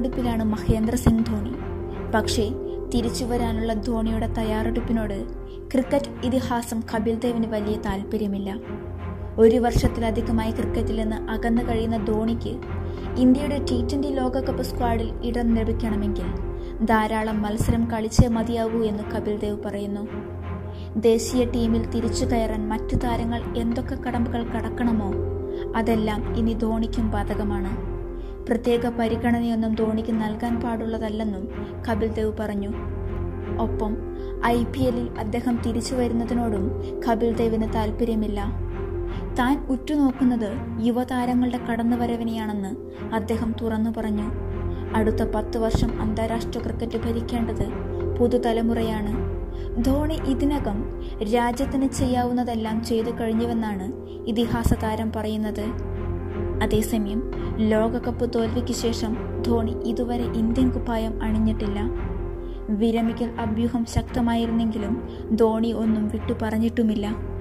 തയ്യാറെടുപ്പിലാണ് മഹേന്ദ്ര സിംഗ് ധോണി. പക്ഷേ തിരിച്ചു വരാനുള്ള ധോണിയുടെ തയ്യാറെടുപ്പിനോട് ക്രിക്കറ്റ് ഇതിഹാസം കപിൽ ദേവിന് വലിയ താല്പര്യമില്ല. 1 വർഷത്തിലധികമായി ക്രിക്കറ്റിൽ നിന്ന് അകന്നു കഴിയുന്ന ധോണിക്ക് ഇന്ത്യയുടെ T20 ലോകകപ്പ് സ്ക്വാഡിൽ ഇടം ലഭിക്കണമെങ്കിൽ ധാരാളം മത്സരം കളിച്ചേ മതിയാവൂ എന്ന് കപിൽ ദേവ് പറയുന്നു. ദേശീയ ടീമിൽ തിരിച്ചു കയറാൻ മറ്റു താരങ്ങൾ എന്തൊക്കെ കടമ്പകൾ കടക്കണമോ അതെല്ലാം ഇനി ധോണിക്കും ബാധകമാണ്. പ്രത്യേക പരിഗണനയൊന്നും ധോണിക്ക് നൽകാൻ പാടുള്ളതല്ലെന്നും കപിൽ ദേവ് പറഞ്ഞു. ഒപ്പം IPL അദ്ദേഹം തിരിച്ചു വരുന്നതിനോടും കപിൽ ദേവിന് താല്പര്യമില്ല. താൻ ഉറ്റുനോക്കുന്നത് യുവതാരങ്ങളുടെ കടന്നുവരവിനെയാണെന്ന് അദ്ദേഹം തുറന്നു പറഞ്ഞു. അടുത്ത 10 വർഷം അന്താരാഷ്ട്ര ക്രിക്കറ്റ് ഭരിക്കേണ്ടത് പുതുതലമുറയാണ്. ധോണി ഇതിനകം രാജ്യത്തിന് ചെയ്യാവുന്നതെല്ലാം ചെയ്തു കഴിഞ്ഞുവെന്നാണ് ഇതിഹാസ താരം പറയുന്നത്. അതേസമയം ലോകകപ്പ് തോൽവിക്ക് ശേഷം ധോണി ഇതുവരെ ഇന്ത്യൻ കുപ്പായം അണിഞ്ഞിട്ടില്ല. വിരമിക്കൽ അഭ്യൂഹം ശക്തമായിരുന്നെങ്കിലും ധോണി ഒന്നും വിട്ടു പറഞ്ഞിട്ടുമില്ല.